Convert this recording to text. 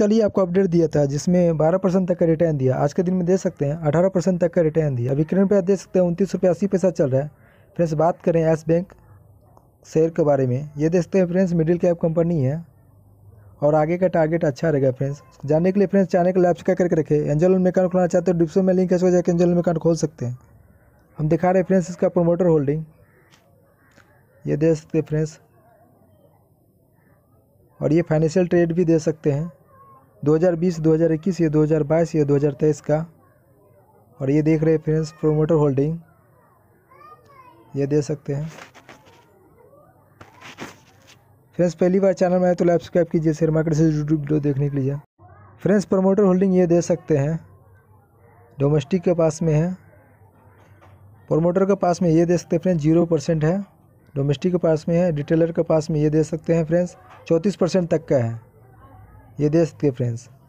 कल ही आपको अपडेट दिया था जिसमें 12% तक का रिटर्न दिया। आज के दिन में दे सकते हैं 18% तक का रिटर्न दिया। अभी करंट पे आप देख सकते हैं 29 रुपये 80 पैसा चल रहा है। फ्रेंड्स बात करें यस बैंक शेयर के बारे में, ये देखते हैं फ्रेंड्स मिडिल कैप कंपनी है और आगे का टारगेट अच्छा रहेगा। फ्रेंड्स जानने के लिए फ्रेंड्स चैनल को लाइक करके रखें। एंजल में अकाउंट खोलना चाहते हो डिस्क्रिप्शन में लिंक है, उसको जाकर एंजल में अकाउंट खोल सकते हैं। हम दिखा रहे हैं फ्रेंड्स इसका प्रोमोटर होल्डिंग, ये दे सकते हैं फ्रेंड्स, और ये फाइनेंशियल ट्रेड भी दे सकते हैं 2020, 2021, ये 2022, ये 2023 का। और ये देख रहे हैं फ्रेंड्स प्रोमोटर होल्डिंग, ये दे सकते हैं। फ्रेंड्स पहली बार चैनल में आए तो लाइक सब्सक्राइब कीजिए शेयर मार्केट से यूट्यूब वीडियो देखने के लिए। फ्रेंड्स प्रोमोटर होल्डिंग ये दे सकते हैं, डोमेस्टिक के पास में है, प्रोमोटर के पास में ये दे सकते हैं फ्रेंड्स 0% है, डोमेस्टिक के पास में है, रिटेलर के पास में ये दे सकते हैं फ्रेंड्स 34% तक का है, ये दे सकते हैं फ्रेंड्स।